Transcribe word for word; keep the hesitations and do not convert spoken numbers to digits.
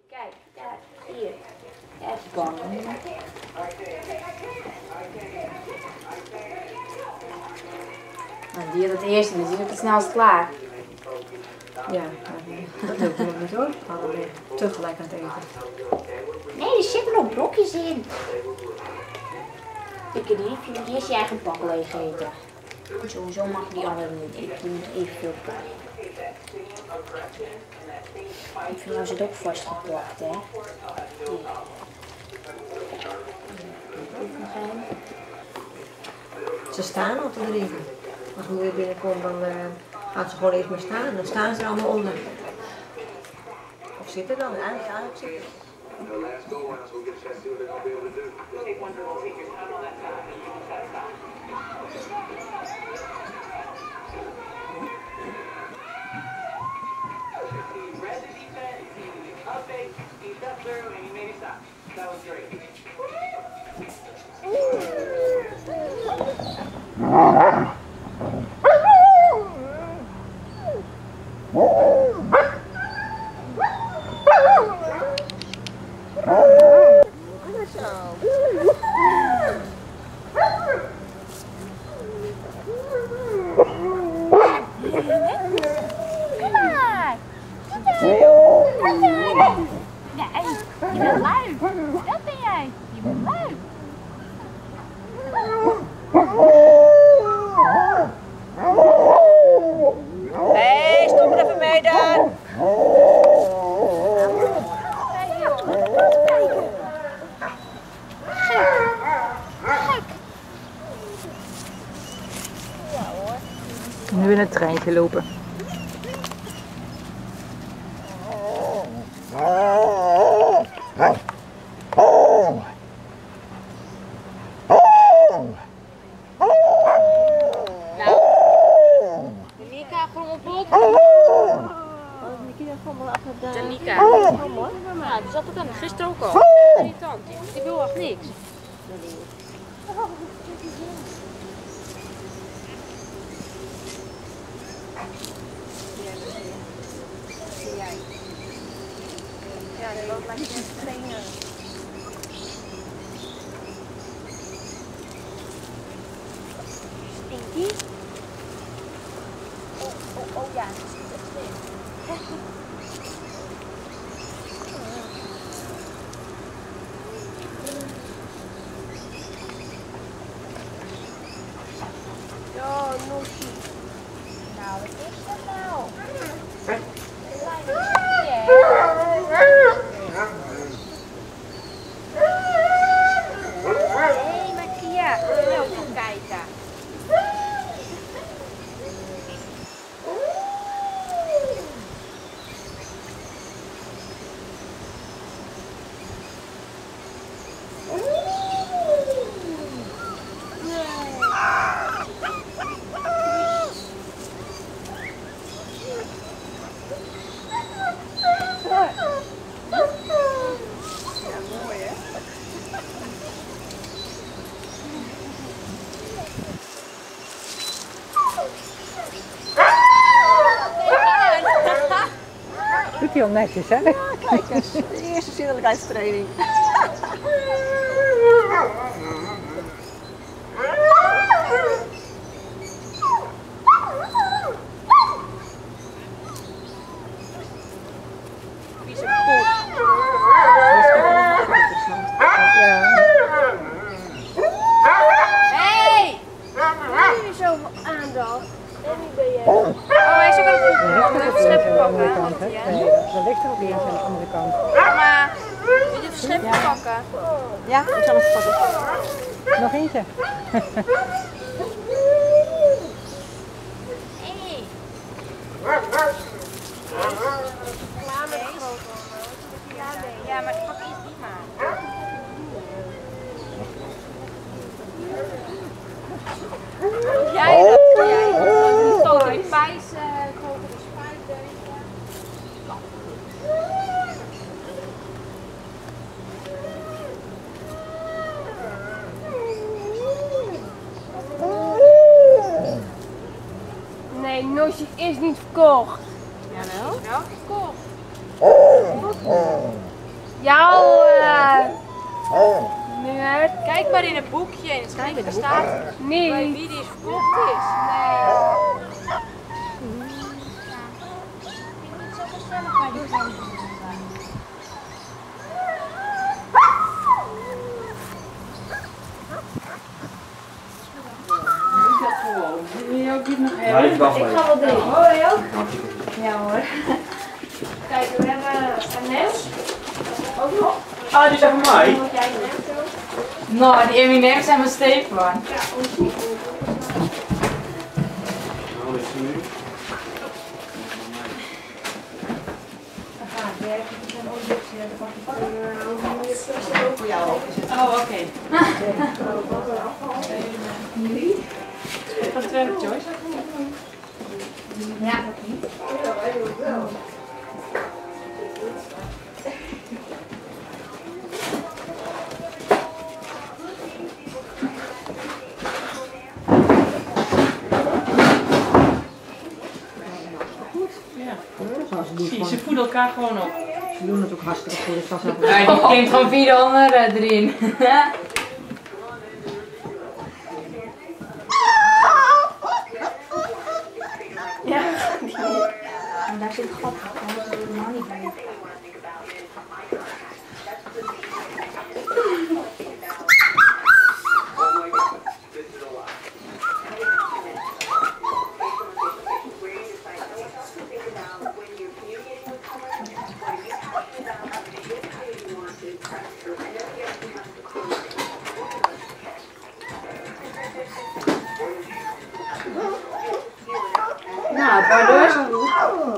Kijk, daar, hier. Even pakken. Nou, die had het eerste, dus die is ook het snelst klaar. Ja, dat lukt nog niet hoor. Hadden we tegelijk aan het eten. Nee, er zitten nog blokjes in. Ik heb die die eerst je eigen pak leeg eten. Sowieso mag je die andere niet. Ik doe het evenveel bij. Ik vind jou zit ook vastgeplakt, hè. Ze staan op de drinken. Als moeder binnenkomt, dan uh, gaat ze gewoon eerst maar staan. Dan staan ze er allemaal onder. Of zitten dan? Eigenlijk, eigenlijk zitten. Nu in het treintje lopen. Janika. Ja, die zat ook aan gisteren ook al. Irritant. Die wil echt niks. Ja, dat loopt lijkt je trainen. Stinky? Oh, oh, oh ja, dat is echt slim. Ja, Noshi. Nou, wat is dat nou? Hé, maar Kia, nou kom kijken. Doet hij al netjes, hè? Ja, kijk eens. De eerste zinnelijkheidstraining. Wie is er goed? Ja. Hey! Wie is zo aandacht? En wie ben jij? Oh, hij is ook aan het voetballen. Even scheppen pakken. Nee, dat ligt er ook niet aan de andere kant. Mama, wil je even scheppen pakken? Ja, ik zal het pakken. Nog eentje. Hey! Ja, maar pak eerst die maar. Jij dat? Jij dat? Grote die pijs, grote die spijt. Nee, Nosje is niet verkocht. Jawel? Wel verkocht. jouw uh, muur. Kijk maar in het boekje, in het schriftje staat nee. Bij wie die verkocht is. Nee. Zo gezellig bij die zijn. Ja, ik wacht Ik ga wel doen. Hoor je ook? Ja hoor. Kijk, we hebben een mes. Ook nog. Ah, die is van mij. Nou, die M en M's zijn mijn Stefan. Ja, ons. Voor jou ook. Oh, oké. Okay. Van twee Joyce? Ja, dat niet. Zie, ze voeden elkaar gewoon op. Ze doen het ook hartstikke goed. Dus dat is ook Ja, die klinkt gewoon vier de anderen erin. Ja, en daar zit een gat. Dat is helemaal niet bij. Nou, waardoor?